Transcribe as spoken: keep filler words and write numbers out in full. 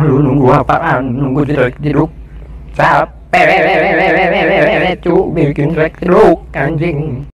Lu nunggu apaan? Nunggu jeruk-jeruk. Capek cu bikin jeruk anjing.